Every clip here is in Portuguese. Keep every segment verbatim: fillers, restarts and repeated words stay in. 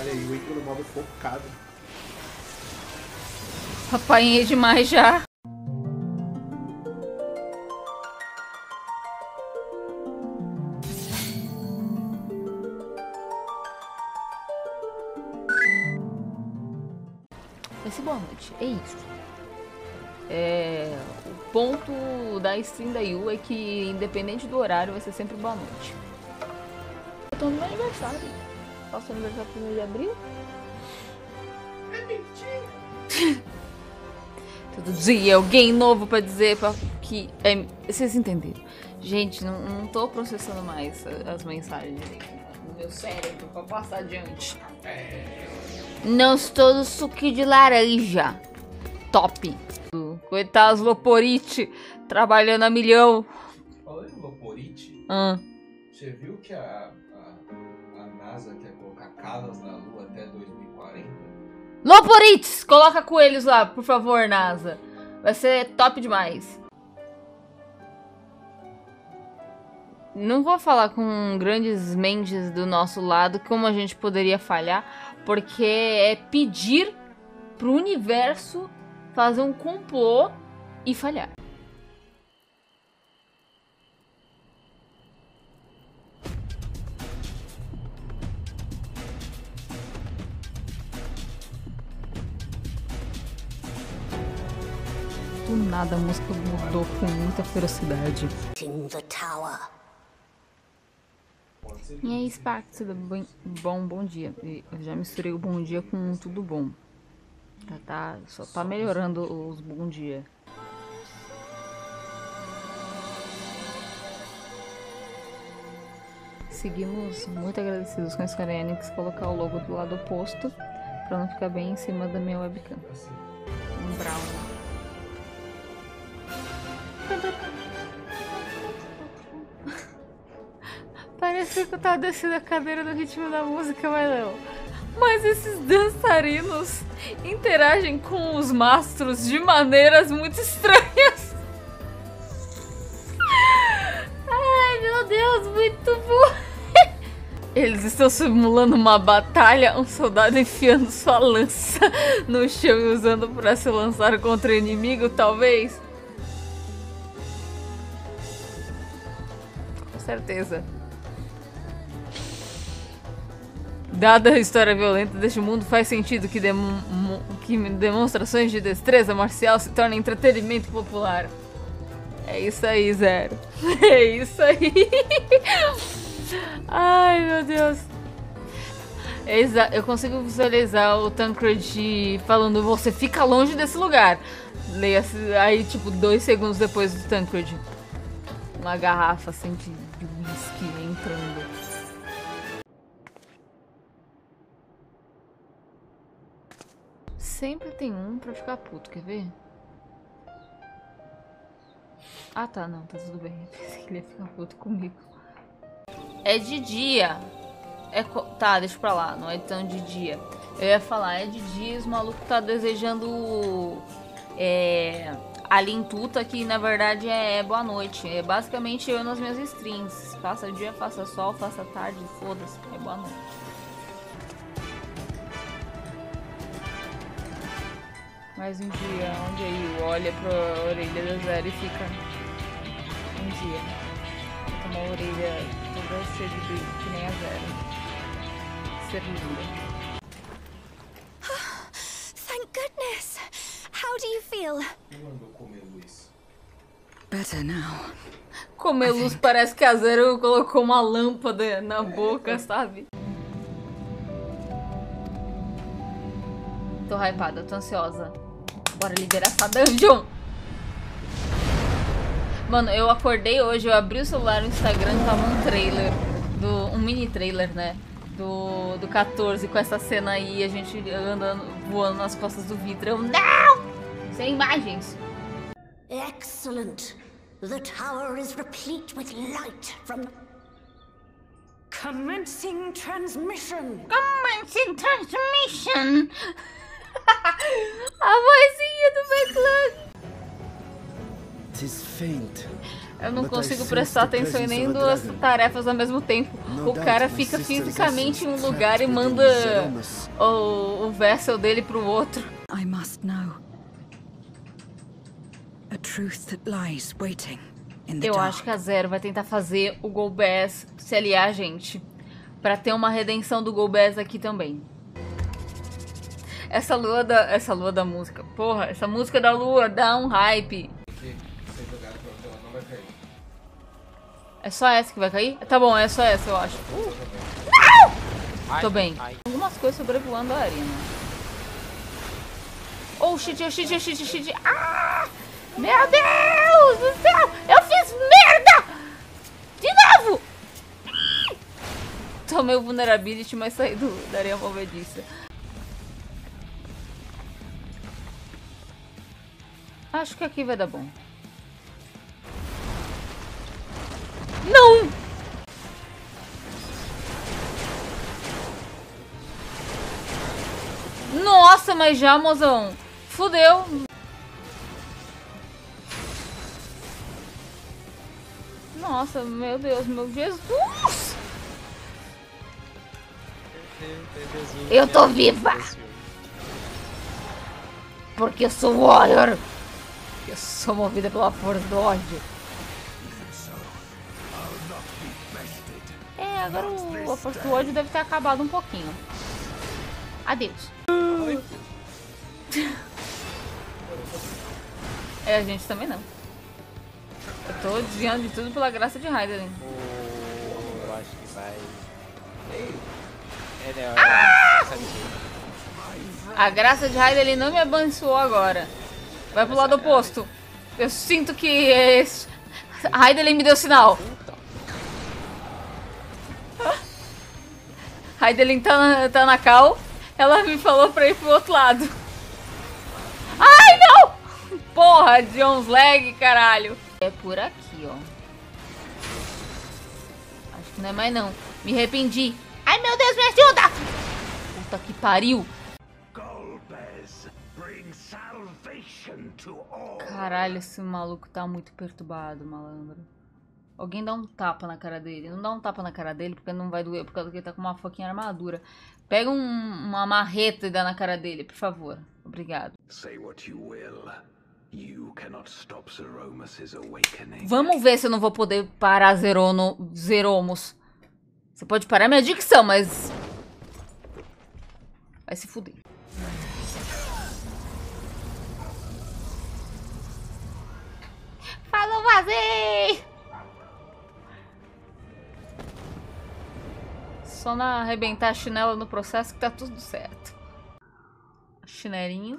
Olha aí, eu entro no modo focado. Apanhei demais já. Vai ser boa noite, é isso. É, o ponto da stream da Yu é que, independente do horário, vai ser sempre boa noite. Eu tô no meu aniversário. Faço aniversário primeiro de abril. É mentira! Todo dia alguém novo pra dizer pra que... É, vocês entenderam. Gente, não, não tô processando mais as mensagens no meu cérebro pra passar adiante. Não estou no suquinho de laranja. Top. Coitados, Loporite, trabalhando a milhão. Falando em Loporite, Ah. você viu que a, a, a NASA quer colocar casas na Lua até dois mil e quarenta? Loporites! Coloca coelhos lá, por favor, NASA. Vai ser top demais. Não vou falar com grandes mentes do nosso lado como a gente poderia falhar, porque é pedir pro universo fazer um complô e falhar. Do nada a música mudou com muita ferocidade. E aí, Sparks, tudo bem? Bom, bom dia. Eu já misturei o bom dia com tudo bom. Tá, tá, só tá melhorando os bom dia. Seguimos muito agradecidos com a Square Enix colocar o logo do lado oposto pra não ficar bem em cima da minha webcam. Um brown. Parece que eu tava descendo a cadeira no ritmo da música, mas não. Mas esses dançarinos interagem com os mastros de maneiras muito estranhas. Ai, meu Deus, muito bom. Eles estão simulando uma batalha, um soldado enfiando sua lança no chão e usando para se lançar contra o inimigo, talvez. Com certeza. Dada a história violenta deste mundo, faz sentido que, demo que demonstrações de destreza marcial se tornem entretenimento popular. É isso aí, Zero. É isso aí. Ai, meu Deus. Exa eu consigo visualizar o Tancred falando: você fica longe desse lugar. Leia aí, tipo, dois segundos depois do Tancred. Uma garrafa assim de whisky entrando. Sempre tem um pra ficar puto, quer ver? Ah tá, não, tá tudo bem. Eu pensei que ele ia ficar puto comigo. É de dia. É co tá, deixa pra lá, não é tão de dia. Eu ia falar, é de dia, os malucos tá desejando é, a lintuta, que na verdade é boa noite. É basicamente eu nas minhas streams. Faça dia, faça sol, faça tarde, foda-se, é boa noite. Mais um dia, onde aí olha pra orelha da Zero e fica um dia. Com uma orelha toda cheia de brilho, que nem a Zero. Ser linda. Thank goodness. How do you feel? Quem mandou comer luz? Better now. Comer luz, parece que a Zero colocou uma lâmpada na boca, sabe? Tô hypada, tô ansiosa. Bora liberar essa dungeon! Mano, eu acordei hoje, eu abri o celular no Instagram e tava um trailer, do, um mini trailer, né? Do, do quatorze, com essa cena aí, a gente andando, voando nas costas do vidro. Eu, não! Sem imagens. Excellent. The tower is replete with light from... Commencing transmission. Commencing transmission. A vozinha do backlog. Tis faint. Eu não consigo prestar atenção em nem duas tarefas ao mesmo tempo. O cara fica fisicamente em um lugar e manda o, o vessel dele pro outro. I must know. A truth that lies waiting in the Eu dark. acho que a Zero vai tentar fazer o Golbez se aliar a gente. Pra ter uma redenção do Golbez aqui também. Essa lua da, essa lua da música. Porra, essa música da lua dá um hype. Aqui, sem jogar, pronto, ela não vai cair. É só essa que vai cair? Tá bom, é só essa, eu acho. Uh. Tô bem. Algumas coisas sobrevoando a arena. Oh, shit, oh, shit, oh, shit, oh, shit. Ah! Meu Deus do céu! Eu fiz merda! De novo! Tomei o vulnerability, mas saí do, da areia movediça. Acho que aqui vai dar bom. Não! Nossa, mas já, mozão. Fudeu. Nossa, meu Deus, meu Jesus. Eu tô viva. Porque eu sou warrior. Eu sou movida pela força do ódio. É, agora o, a força do ódio deve ter acabado um pouquinho. Adeus. É, a gente também não. Eu tô desviando de tudo pela graça de Hydaelyn. Oh, eu acho que vai. É, né? Ah! A graça de Hydaelyn não me abençoou agora. Vai pro lado oposto. Eu sinto que esse... Hydaelyn me deu sinal. Hydaelyn tá na, tá na cal. Ela me falou pra ir pro outro lado. Ai, não! Porra, Jones lag, caralho. É por aqui, ó. Acho que não é mais não. Me arrependi. Ai, meu Deus, me ajuda! Puta que pariu. Caralho, esse maluco tá muito perturbado, malandro. Alguém dá um tapa na cara dele. Não dá um tapa na cara dele porque não vai doer, por causa que ele tá com uma fucking armadura. Pega um, uma marreta e dá na cara dele, por favor. Obrigado. Vamos ver se eu não vou poder parar Zerono, Zeromos. Você pode parar minha dicção, mas... vai se fuder. Falou, vazei! Só na arrebentar a chinela no processo que tá tudo certo. Chinelinho.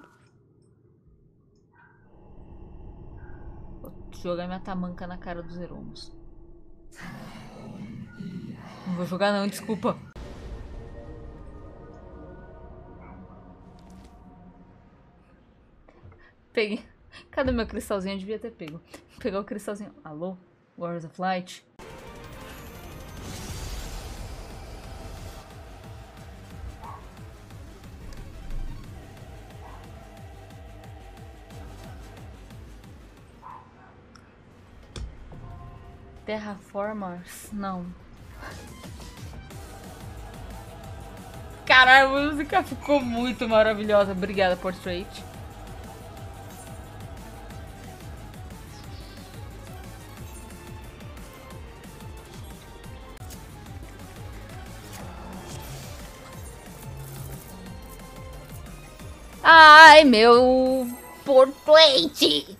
Vou jogar minha tamanca na cara dos Zeromos. Não vou jogar não, desculpa. Peguei. Cadê meu cristalzinho? Eu devia ter pego. Pegar o cristalzinho. Alô? Warriors of Light? Terraformers? Não. Caralho, a música ficou muito maravilhosa. Obrigada, Portrait. Ai, meu Portrait!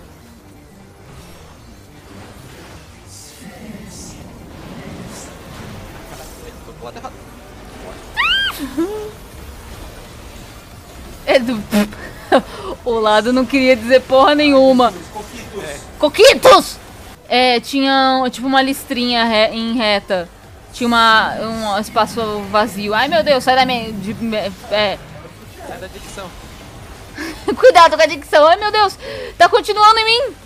É do... O lado não queria dizer porra nenhuma. Coquitos! É. Coquitos! É, tinha tipo uma listrinha re... em reta. Tinha uma, um espaço vazio. Ai meu Deus, sai da minha... De... É. Sai da dicção. Cuidado com a dicção. Ai meu Deus, tá continuando em mim.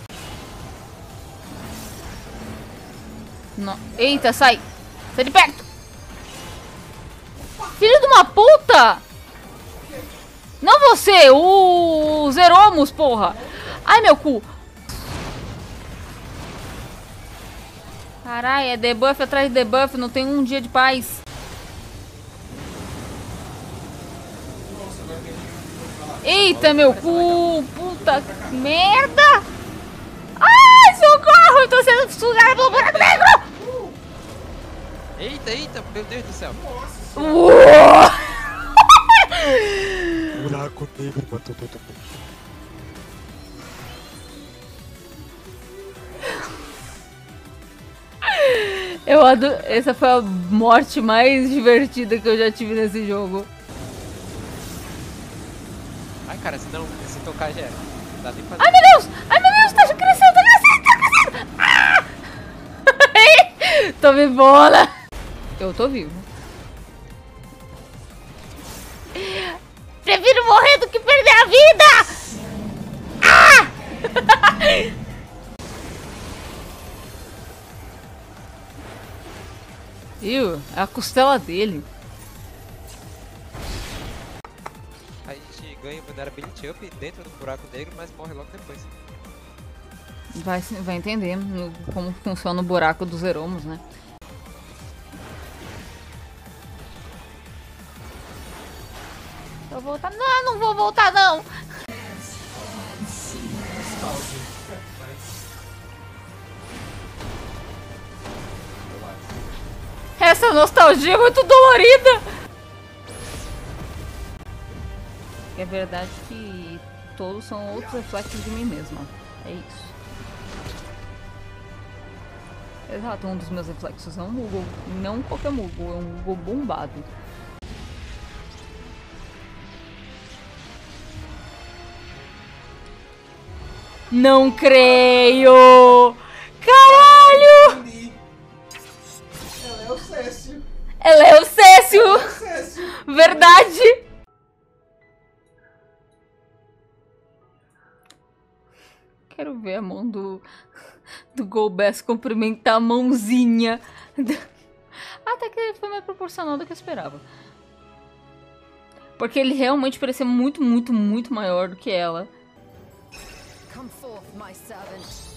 Não. Eita, sai. Sai de perto. Filho de uma puta! Não você, o Zeromos, porra! Ai, meu cu! Caralho, é debuff atrás de debuff, não tem um dia de paz. Eita, meu cu! Puta merda! Ai, socorro! Eu tô sendo sugada pelo buraco negro! Eita, eita, meu Deus do céu. Uou! Buraco negro matou todo mundo. Eu adoro. Essa foi a morte mais divertida que eu já tive nesse jogo. Ai, cara, se não, se tocar já era. Não dá nem pra... Ai, meu Deus! Ai, meu Deus! Tá crescendo, tá crescendo, tá crescendo! Ah! Tô vivona! Eu tô vivo. Prefiro morrer do que perder a vida! Ah! Viu? É a costela dele. A gente ganha vulnerability up dentro do buraco negro, mas morre logo depois. Vai, vai entender como funciona o buraco dos Eromos, né? Eu vou voltar. Não, não vou voltar, não! Essa nostalgia é muito dolorida! É verdade que todos são outros reflexos de mim mesma. É isso. Exato, um dos meus reflexos é um Moogle. Não qualquer Moogle, é um Moogle bombado. Não creio! Caralho! Ela é o Cécio. Ela é o Cécio! É o Cécio. Verdade! Quero ver a mão do, do Golbez cumprimentar a mãozinha. Até que foi mais proporcional do que eu esperava. Porque ele realmente parecia muito, muito, muito maior do que ela. Come forth, my servant.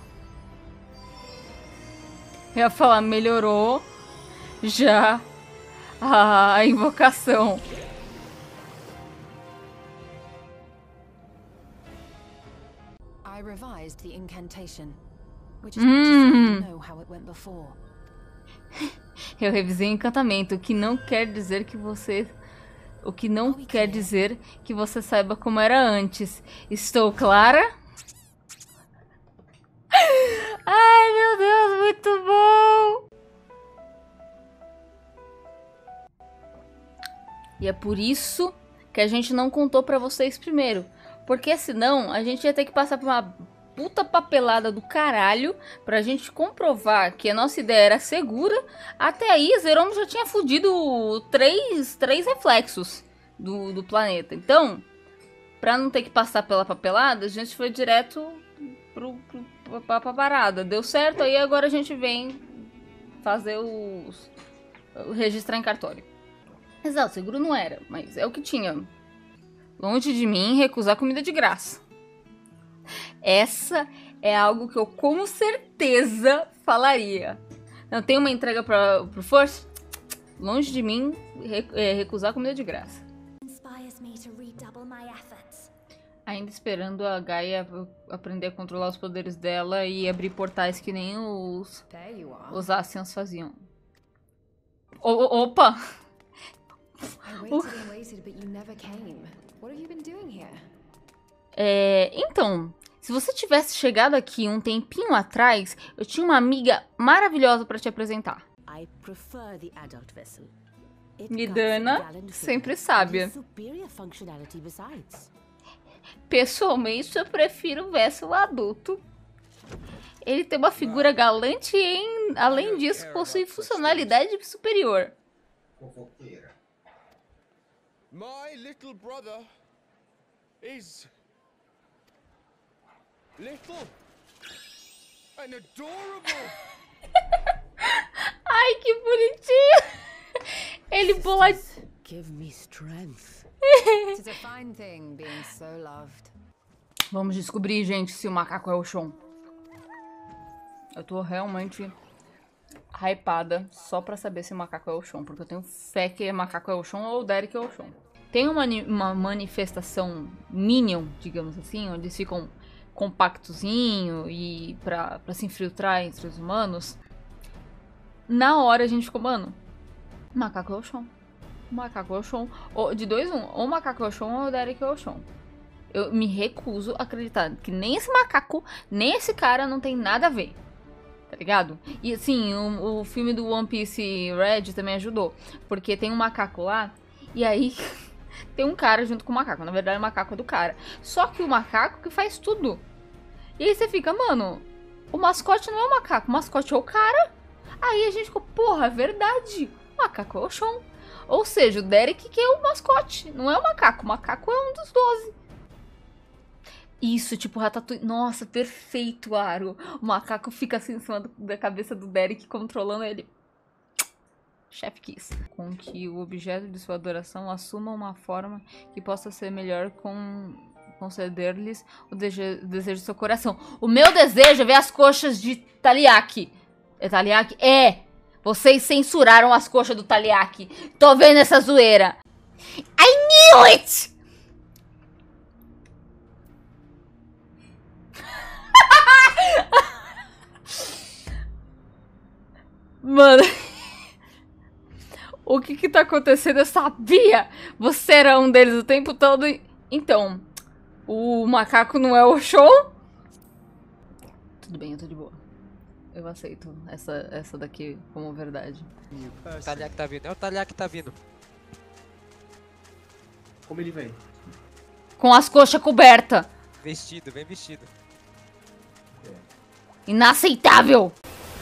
Eu ia falar, melhorou já a invocação. I revised the incantation, which is not to say you you know how it went before. Eu revisei o encantamento, o que não quer dizer que você... O que não quer dizer que você saiba como era antes. Estou clara? Ai, meu Deus, muito bom! E é por isso que a gente não contou pra vocês primeiro. Porque senão a gente ia ter que passar por uma puta papelada do caralho pra gente comprovar que a nossa ideia era segura. Até aí, Zeromo já tinha fudido três, três reflexos do, do planeta. Então, pra não ter que passar pela papelada, a gente foi direto pro, pro, pra, pra parada. Deu certo, aí agora a gente vem fazer os... registrar em cartório. Exato, seguro não era, mas é o que tinha. Longe de mim recusar comida de graça. Essa é algo que eu com certeza falaria. Não tem uma entrega para pro Force? Longe de mim rec é, recusar comida de graça. Ainda esperando a Gaia aprender a controlar os poderes dela e abrir portais que nem os os Ascians faziam. O o opa! É, então, se você tivesse chegado aqui um tempinho atrás, eu tinha uma amiga maravilhosa para te apresentar. Midana, sempre sábia. Pessoalmente, eu prefiro o Vessel adulto. Ele tem uma figura galante e, em, além disso, possui funcionalidade superior. Fofoqueira. My little brother is little and adorable. Ai, que bonitinho. Ele bola... Give me strength. It is a fine thing being so loved. Vamos descobrir, gente, se o macaco é o Shon. Eu tô realmente hypada só pra saber se o macaco é o Oshon, porque eu tenho fé que o macaco é o Oshon ou o Derek é o Oshon. Tem uma, uma manifestação Minion, digamos assim, onde eles ficam compactozinho e pra, pra se infiltrar entre os humanos. Na hora a gente ficou, mano, o macaco é o Oshon. O macaco é o Oshon. Ou, de dois, um, ou o macaco é o Oshon ou o Derek é o Oshon. Eu me recuso a acreditar que nem esse macaco, nem esse cara não tem nada a ver. Tá ligado? E assim, o, o filme do One Piece Red também ajudou. Porque tem um macaco lá, e aí tem um cara junto com o macaco. Na verdade, o macaco é do cara. Só que o macaco que faz tudo. E aí você fica, mano, o mascote não é o macaco, o mascote é o cara. Aí a gente ficou, porra, é verdade. O macaco é o Oshon. Ou seja, o Derek que é o mascote, não é o macaco. O macaco é um dos doze. Isso, tipo, Ratatouille. Nossa, perfeito, Aro. O macaco fica assim em cima do, da cabeça do Derek, controlando ele. Chef Kiss. Com que o objeto de sua adoração assuma uma forma que possa ser melhor com conceder-lhes o desejo, desejo do seu coração. O meu desejo é ver as coxas de Taliaki. É Taliaki? É! Vocês censuraram as coxas do Taliaki. Tô vendo essa zoeira. I knew it! Mano, o que que tá acontecendo? Eu sabia! Você era um deles o tempo todo. Então, o macaco não é o Oshon? Tudo bem, eu tô de boa. Eu aceito essa, essa daqui como verdade. O Taliaki tá vindo. É o Taliaki tá vindo. Como ele vem? Com as coxas cobertas. Vestido, bem vestido. Inaceitável!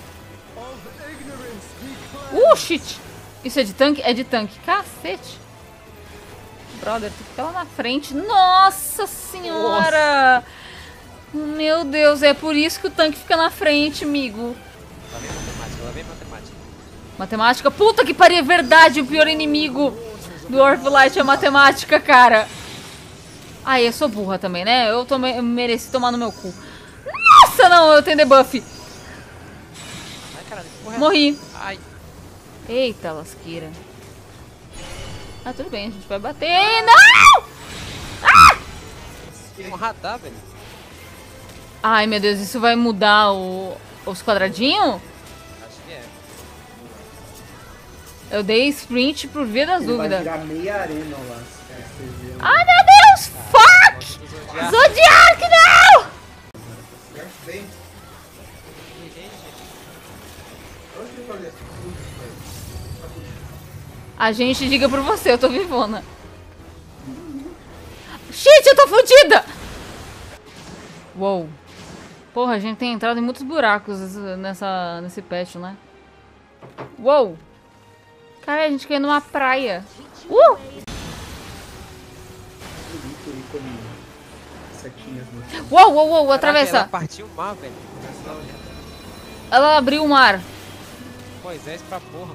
Uh, shit! Isso é de tanque? É de tanque. Cacete! Brother, tu fica lá na frente. Nossa senhora! Nossa. Meu Deus, é por isso que o tanque fica na frente, amigo. Lá vem matemática, lá vem matemática. Matemática? Puta que pariu, é verdade! O pior inimigo do Orphlight é matemática, cara. Ai, eu sou burra também, né? Eu, tomei, eu mereci tomar no meu cu. Nossa, não! Eu tenho debuff. Ai, caralho, que porra é Morri. essa? Ai. Eita, lasqueira. Ah, tudo bem, a gente vai bater. Não! Ah! Um radar, velho. Ai, meu Deus, isso vai mudar o, os quadradinhos? Acho que é. Eu dei sprint por via das Ele vai dúvidas. virar meia arena lá. Se você ver. Ai, meu Deus! Fuck! Zodiac. Zodiac, não! Bem. A gente diga por você, eu tô vivona. Shit, eu tô fodida! Uou. Porra, a gente tem entrado em muitos buracos nessa, nesse patch, né? Uou! Cara, a gente caiu numa praia. Uh! Uou, uou, uou, atravessa. Ela partiu o mar, velho. Ela abriu o mar. Pois é, isso pra porra.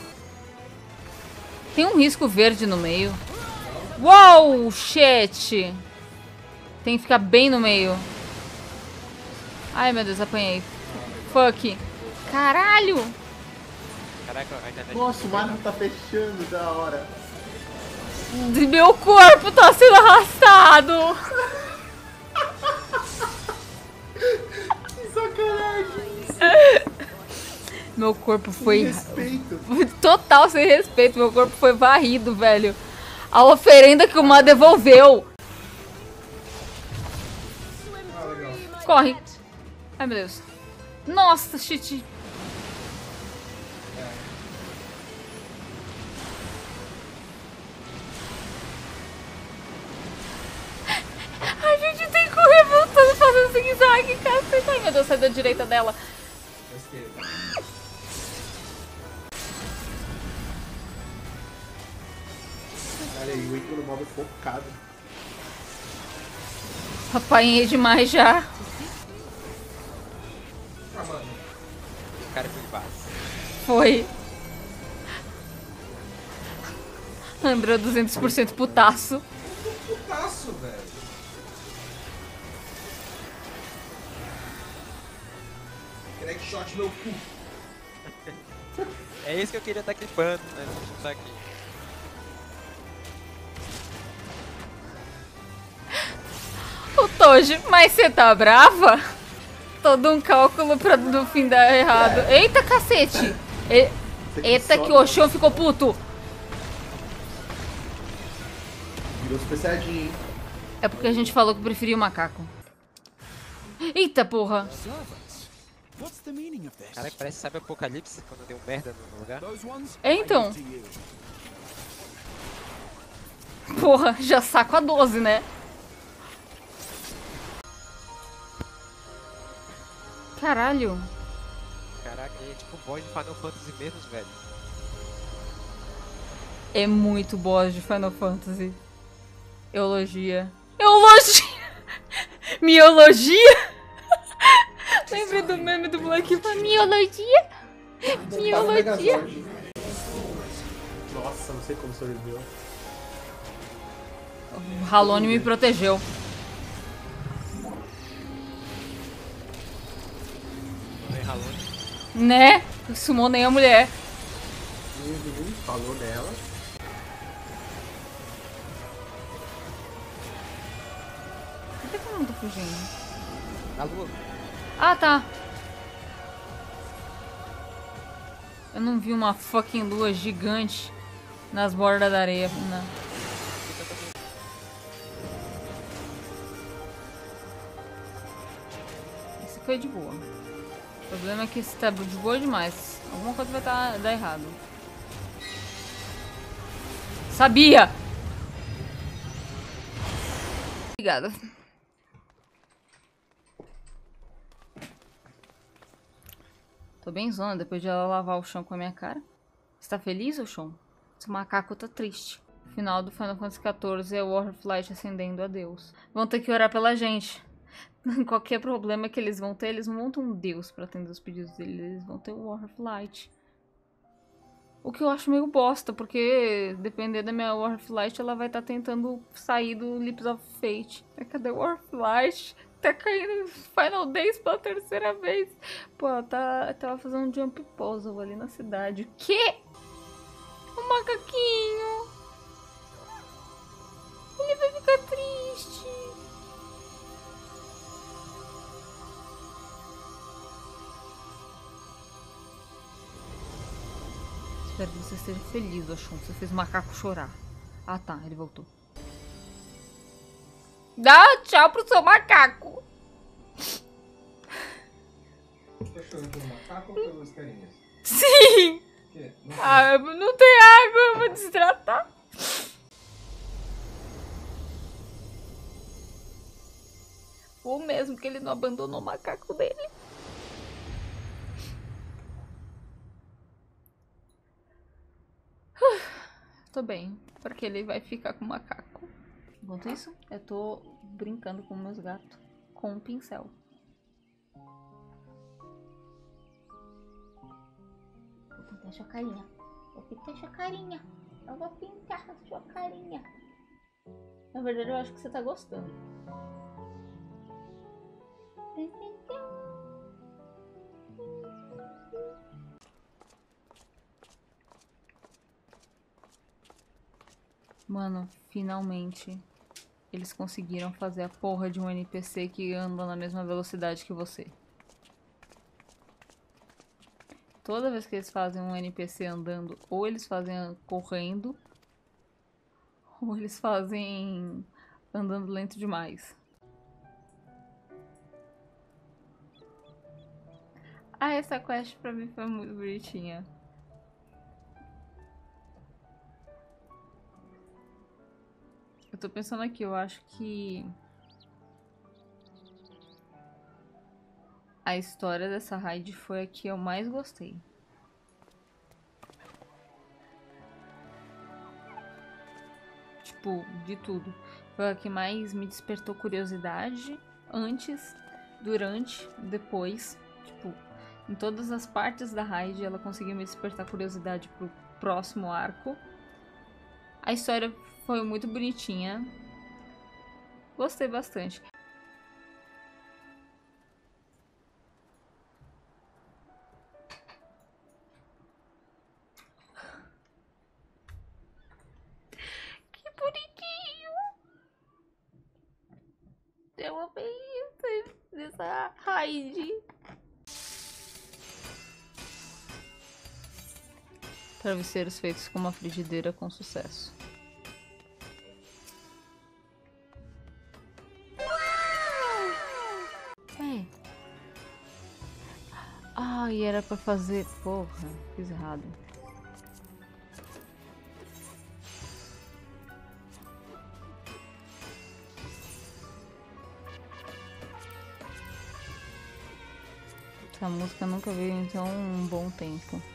Tem um risco verde no meio. Uou, shit. Tem que ficar bem no meio. Ai, meu Deus, apanhei. Fuck. Caralho. Caraca, a internet... Nossa, o mar tá fechando, da hora. Meu corpo tá sendo arrastado. Que sacanagem. Meu corpo foi... Respeito. Total sem respeito. Meu corpo foi varrido, velho. A oferenda que o mar devolveu. Corre. Ai, meu Deus. Nossa, shit. A gente tem que correr voltando, fazendo zigue-zague, cacete. Ai, meu Deus, sai da direita dela. Olha aí, o Ico no modo focado. Apanhei demais já. Ah, mano. O cara foi de base. Foi. André duzentos por cento putaço. Putaço, velho. Crack shot meu cu. É isso que eu queria estar clipando, né? Não tá aqui. O Toji, mas você tá brava? Todo um cálculo pra no fim dar errado. Eita, cacete! E... Eita, que o Oshun ficou puto! Virou Super Saiyajin, hein? É porque a gente falou que preferia o macaco. Eita, porra! What's the meaning of this? Caraca, parece sabe Apocalipse quando deu merda no lugar. Those ones? É, então. To you. Porra, já saco a doze, né? Caralho. Caraca, é tipo boss de Final Fantasy mesmo, velho. É muito boss de Final Fantasy. Eulogia. Eulogia! Miologia? Lembrei do meme do moleque. Miologia? Miologia? Nossa, não sei como sobreviveu. O Halone me protegeu. Não é Halone. Né? Sumou nem a mulher. Uhum, falou dela. Por que que eu não tô fugindo? A lua. Ah, tá. Eu não vi uma fucking lua gigante nas bordas da areia. Não. Esse foi de boa. O problema é que esse tá de boa demais. Alguma coisa vai tá, dar errado. Sabia! Obrigada. Tô bem zona depois de ela lavar o chão com a minha cara. Você tá feliz, Oshun? Esse macaco tá triste. O final do Final Fantasy quatorze é o War of Light ascendendo a Deus. Vão ter que orar pela gente. Qualquer problema que eles vão ter, eles não vão ter um Deus pra atender os pedidos deles. Eles vão ter o War of Light. O que eu acho meio bosta, porque dependendo da minha War of Light, ela vai estar tá tentando sair do Lips of Fate. Cadê o War of Light? Tá caindo Final Days pela terceira vez. Pô, ela tá, tava fazendo um jump puzzle ali na cidade. O quê? Um macaquinho. Ele vai ficar triste. Espero que você esteja feliz, Oshun. Você fez o macaco chorar. Ah tá, ele voltou. Dá tchau pro seu macaco. Tá chorando pelo macaco ou pelos carinhas? Sim. Que? Não Ah, não tem água, eu vou desidratar. Ou mesmo que ele não abandonou o macaco dele. Tô bem, porque ele vai ficar com o macaco. Enquanto isso, eu tô brincando com meus gatos com um pincel. Vou pintar sua carinha. Vou pintar sua carinha. Eu vou pintar a sua carinha. Na verdade, eu acho que você tá gostando. Mano, finalmente eles conseguiram fazer a porra de um N P C que anda na mesma velocidade que você. Toda vez que eles fazem um N P C andando, ou eles fazem correndo, ou eles fazem andando lento demais. Ah, essa quest pra mim foi muito bonitinha. Eu tô pensando aqui, eu acho que a história dessa raid foi a que eu mais gostei. Tipo, de tudo. Foi a que mais me despertou curiosidade antes, durante, depois. Tipo, em todas as partes da raid ela conseguiu me despertar curiosidade pro próximo arco. A história foi muito bonitinha. Gostei bastante. essa raid. Travesseiros feitos com uma frigideira com sucesso. É. Ah, e era pra fazer... Porra, fiz errado. Essa música nunca veio em tão um bom tempo.